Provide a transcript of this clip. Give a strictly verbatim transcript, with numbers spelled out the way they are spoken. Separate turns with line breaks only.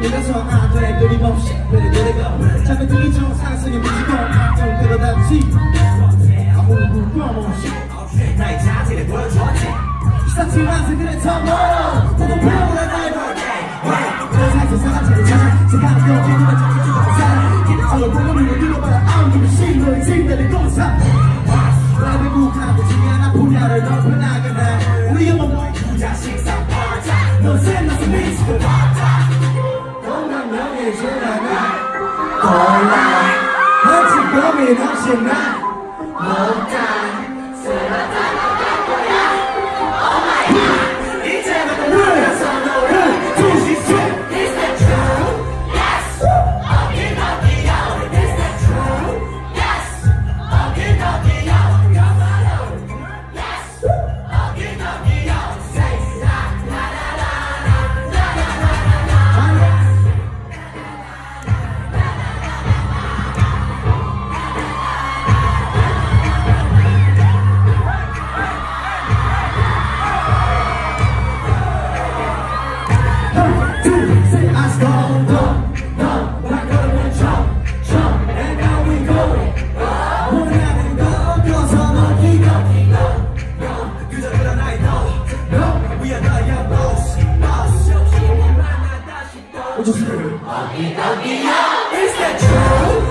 밀어서 안돼 끊임없이 그래도 잠에 들기 전 상승에 미치고 좀 끌어담지 아무런 불평 없이 나의 자질을 보여줬지 이상치만 그래 더 멀어 모두 배우라 나의 birthday 그 사이에 사람들을 찾아 세상을 여기로만 잡기 죽어서 살아 기대처럼 보고 눈을 들어봐라 I'm gonna see 너의 팀들을 공사 랩의 국한도 중요한 분야를 넓혀나가네 우리 영혼 너의 부자 식상 파자 넌 나서 미치고 봤다 동남 명예줄 하나 골라 한층 고민 없이 난 못한 쓰러져 나갈 거야 Oh my God 이제부터 누려서 너를 두시지 Is that true? Yes 어기너기야 Is that true? Yes 어기너기야 Come on Yes 어기너기야 Say la la la la la la la la la Is that true?